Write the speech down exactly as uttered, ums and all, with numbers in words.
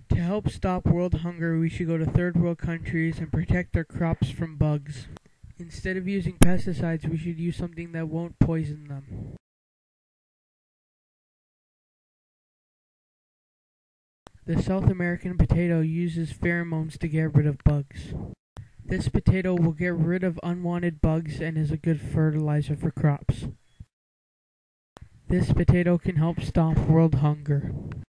To help stop world hunger, we should go to third world countries and protect their crops from bugs. Instead of using pesticides, we should use something that won't poison them. The South American potato uses pheromones to get rid of bugs. This potato will get rid of unwanted bugs and is a good fertilizer for crops. This potato can help stop world hunger.